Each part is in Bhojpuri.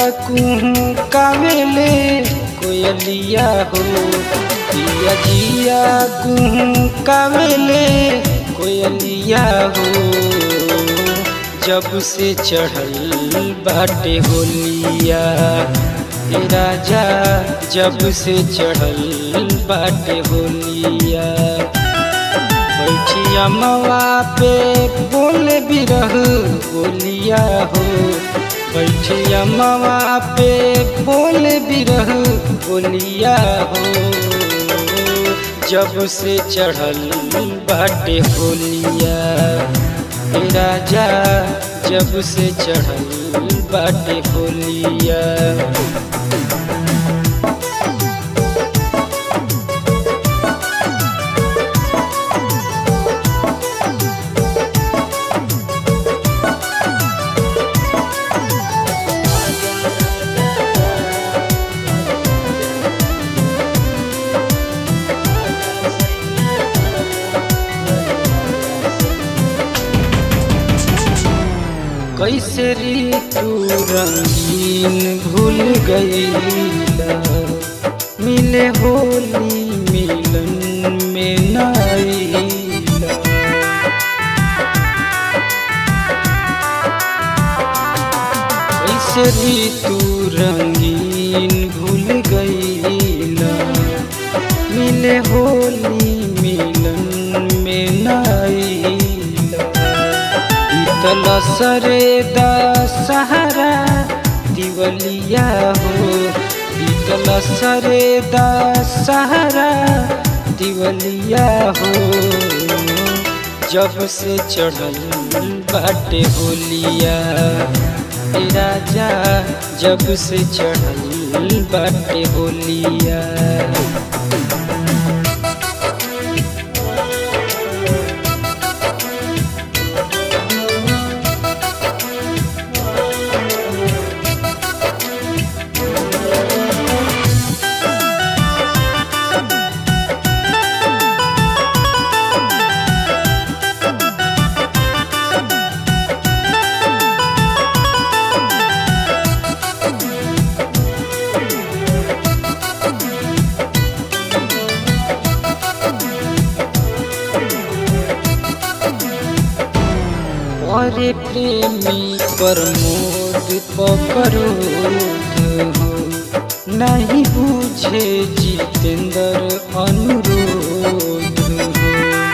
कावेले कोयलिया हो, पिया जिया कावेले कोयलिया हो। जब से चढ़ल बाटे होलिया ए राजा, जब से चढ़ल बाटे होलिया। बैठिया मवा पे बोले बिरह बोलिया हो, बैठिया मवा पे बोले बिरह बोलिया हो। जब से चढ़ल बाटे होलिया ए राजा, जब से चढ़ल बाटे होलिया। कैसे ऋतु रंगीन भूल गईला, मिले होली मिलन में नाइला। कैसे ऋतु रंगीन भूल गईला, मिले होली मिलन में नाइला। बीतल सरेदा सहारा दिवलिया हो, बीतल सरेदा सहारा दिवलिया हो। जब से चढ़ल बाटे होलिया ए राजा, जब से चढ़ल बाटे होलिया। अरे प्रेमी प्रमोद पकरोध हो, नहीं बूझे जितेंद्र अनुरोध हो।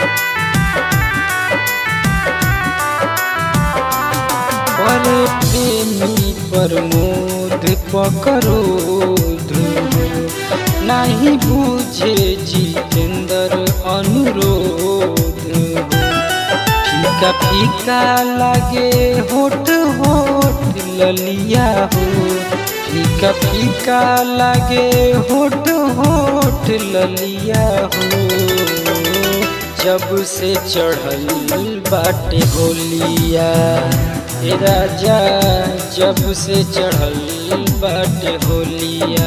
अरे प्रेमी प्रमोद पकरोध हो, नहीं बूझे जितेंद्र अनुरोध हो। फीका फीका लागे होठ होठ ललिया हो, फीका फीका लागे होठ होठ ललिया हो। जब से चढ़ल बाटे होलिया ए राजा, जब से चढ़ल बाटे होलिया।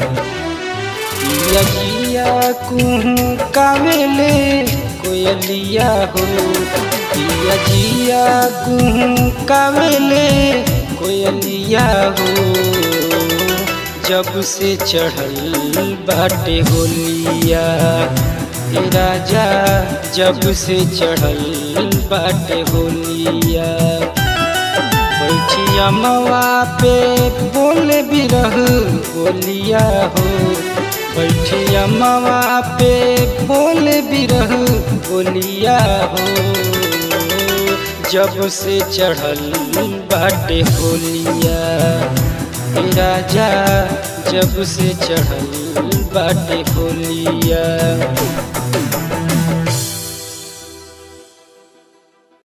पिया जिया कावेले कोयलिया हो, पिया जिया कावेले कोयलिया हो। जब से चढ़ल बाटे होलिया ए राजा, जब से चढ़ल बाटे होलिया। बैठिया मवा पे बोले बिरह बोलिया हो, बैठिया मवा पे बोले बिरह बोलिया हो। जब से चढ़ल बाटे होलिया ए राजा, जब से चढ़ल बाटे होलिया।